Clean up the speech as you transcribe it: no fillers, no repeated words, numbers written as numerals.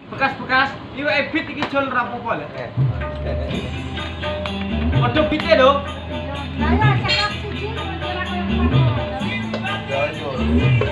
Bekas-bekas iwak ebit iki jol rapopo lho. Padha bite lho. Lah ya cekak siji kira koyo ngono. Ya yo.